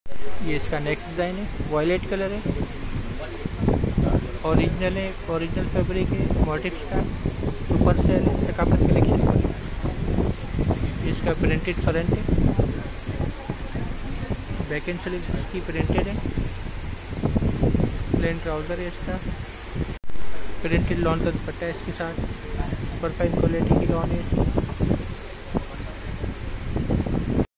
ये इसका next design है, वॉयलेट कलर है, ओरिजिनल है, ओरिजिनल फैब्रिक है, मोटिव्स का सुपर सेल है, सकाफत कलेक्शन का। इसका प्रिंटेड फ्रंट है, बैक एंड स्लीव्स इसकी प्रिंटेड है, प्लेन ट्राउजर है इसका, प्रिंटेड लॉन का दुपट्टा है इसके साथ, सुपर फाइन क्वालिटी की लॉन है इसकी।